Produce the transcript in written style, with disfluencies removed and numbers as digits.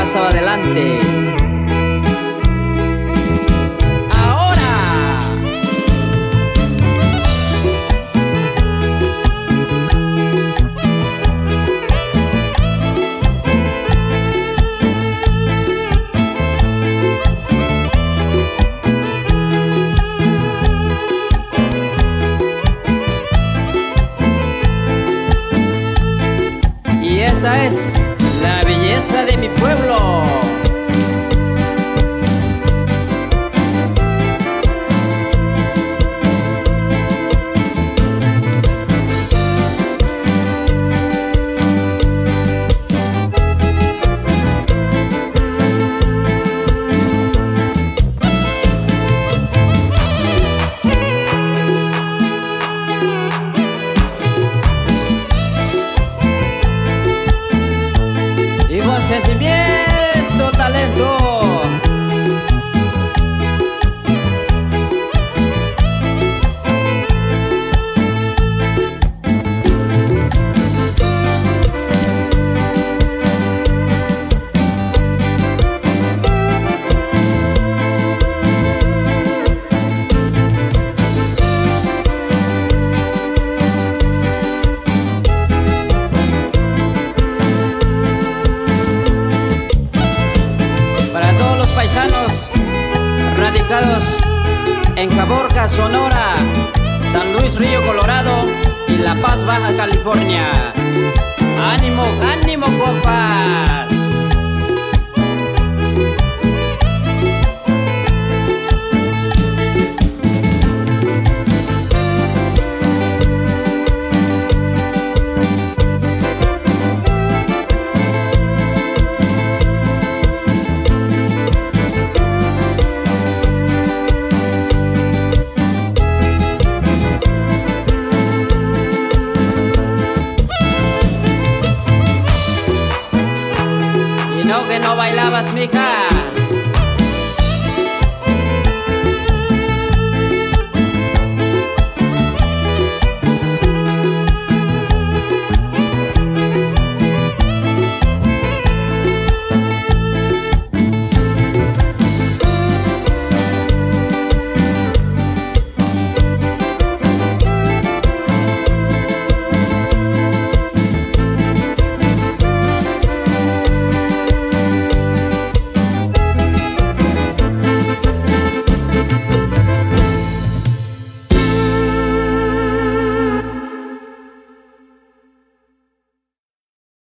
paso adelante. Esta es la belleza de mi pueblo. Sentimiento, talento. Paisanos radicados en Caborca, Sonora, San Luis Río Colorado y La Paz, Baja California. ¡Ánimo, ánimo, compas! No, que no bailabas, mija.